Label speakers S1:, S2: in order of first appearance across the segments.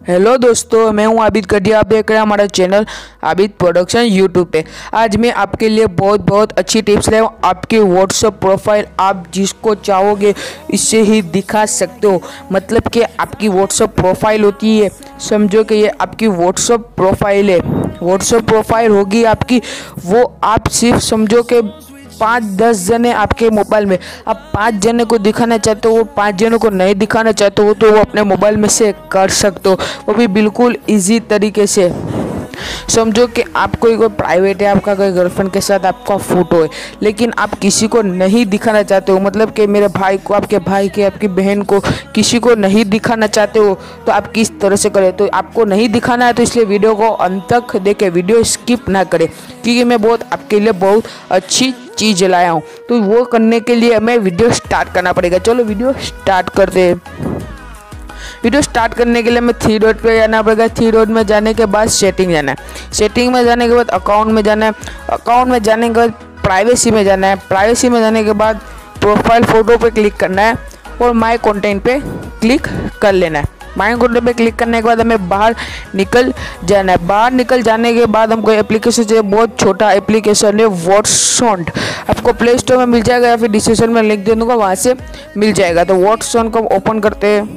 S1: Hello दोस्तों, मैं हूं आबिद कटिया। आप देख रहे हैं हमारा चैनल आबिद प्रोडक्शन यूट्यूब पे। आज मैं आपके लिए बहुत अच्छी टिप्स लाया हूं। आपकी व्हाट्सएप प्रोफाइल आप जिसको चाहोगे इससे ही दिखा सकते हो। मतलब कि आपकी व्हाट्सएप प्रोफाइल होती है, समझो कि ये आपकी व्हाट्सएप प्रोफाइल है। व्हाट्सएप प्रोफाइल होगी आपकी, वो आप सिर्फ समझो कि 5-10 जने आपके मोबाइल में, आप 5 जने को दिखाना चाहते हो, वो 5 जनों को नहीं दिखाना चाहते हो तो वो अपने मोबाइल में से कर सकते हो, वो भी बिल्कुल इजी तरीके से। समझो कि आप कोई प्राइवेट है, आपका कोई गर्लफ्रेंड के साथ आपका फोटो है, लेकिन आप किसी को नहीं दिखाना चाहते हो। मतलब कि मेरे भाई को, आपके भाई के, आपकी बहन को, किसी को नहीं दिखाना चाहते हो तो आप किस तरह से करें। तो आपको नहीं दिखाना है तो इसलिए वीडियो को अंत तक देखें, वीडियो स्किप ना करें, क्योंकि मैं आपके लिए बहुत अच्छी चीज़ लाया हूँ। तो वो करने के लिए हमें वीडियो स्टार्ट करना पड़ेगा। चलो वीडियो स्टार्ट करते हैं। वीडियो स्टार्ट करने के लिए हमें 3 डॉट पे जाना पड़ेगा। 3 डॉट में जाने के बाद सेटिंग जाना है। सेटिंग में जाने के बाद अकाउंट में जाना है। अकाउंट में जाने के बाद प्राइवेसी में जाना है। प्राइवेसी में जाने के बाद प्रोफाइल फ़ोटो पे क्लिक करना है और माय कंटेंट पे क्लिक कर लेना है। माय कंटेंट पे क्लिक करने के बाद हमें बाहर निकल जाना है। बाहर निकल जाने के बाद हमको एप्लीकेशन चाहिए, बहुत छोटा एप्लीकेशन है व्हाट्सएप। आपको प्ले स्टोर में मिल जाएगा या फिर डिस्क्रिप्शन में लिंक दे दूँगा, वहाँ से मिल जाएगा। तो व्हाट्सएप को ओपन करते हैं।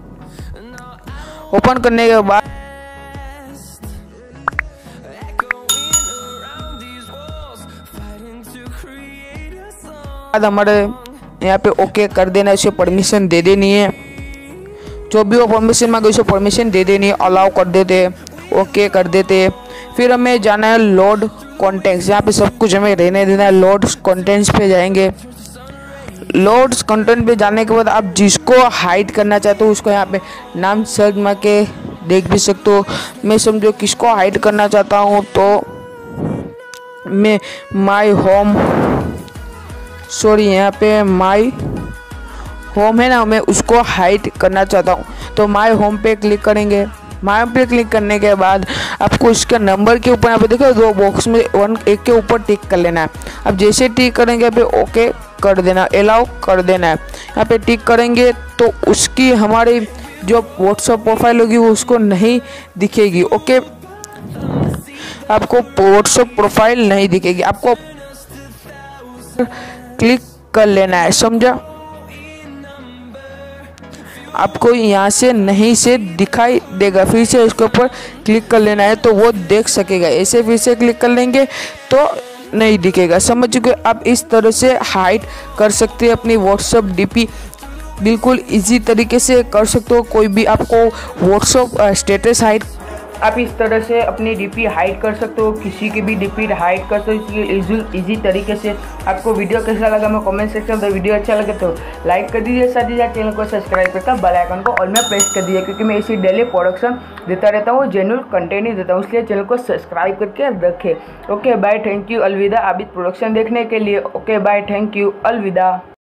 S1: ओपन करने के बाद हमारे यहाँ पे ओके कर देना है, उसे परमिशन दे देनी है। जो भी वो परमिशन मांगे उसे परमिशन दे देनी है, अलाउ कर देते हैं, ओके कर देते हैं। फिर हमें जाना है लोड कॉन्टेंट्स, यहाँ पे सब कुछ हमें रहने देना है। लोड कॉन्टेंट्स पे जाएंगे। लोड्स कंटेंट पे जाने के बाद आप जिसको हाइड करना चाहते हो उसको यहाँ पे नाम सर्च मार के देख भी सकते हो। मैं समझो किसको हाइड करना चाहता हूँ तो मैं माय होम, सॉरी यहाँ पे माय होम है ना, मैं उसको हाइड करना चाहता हूँ। तो माय होम पे क्लिक करेंगे। माय होम पे क्लिक करने के बाद आपको इसके नंबर के ऊपर यहाँ पे देखो 2 बॉक्स में एक के ऊपर टिक कर लेना है। अब जैसे टिक करेंगे यहाँ पे ओके कर देना, अलाउ कर देना है। यहाँ पे टिक करेंगे तो उसकी हमारी जो व्हाट्सएप प्रोफाइल होगी वो उसको नहीं दिखेगी। ओके, आपको व्हाट्सएप प्रोफाइल नहीं दिखेगी, आपको क्लिक कर लेना है, समझा। आपको यहाँ से नहीं से दिखाई देगा, फिर से इसके ऊपर क्लिक कर लेना है तो वो देख सकेगा। ऐसे फिर से क्लिक कर लेंगे तो नहीं दिखेगा, समझ चुके। आप इस तरह से हाइड कर सकते हैं अपनी व्हाट्सएप डीपी, बिल्कुल इजी तरीके से कर सकते हो। कोई भी आपको व्हाट्सएप स्टेटस हाइड, आप इस तरह से अपनी डीपी हाइड कर सकते हो, किसी की भी डीपी हाइड कर सकते हो, इसलिए इजी तरीके से। आपको वीडियो कैसा लगा मैं कमेंट सेक्शन में, वीडियो अच्छा लगे तो लाइक कर दीजिए, साथ ही साथ चैनल को सब्सक्राइब करके बेल आइकन को ऑल में प्रेस कर दीजिए, क्योंकि मैं इसी डेली प्रोडक्शन देता रहता हूँ, जेन्युइन कंटेंट ही देता हूँ, इसलिए चैनल को सब्सक्राइब करके रखें। ओके बाय, थैंक यू, अलविदा आबिद प्रोडक्शन देखने के लिए। ओके बाय, थैंक यू, अलविदा।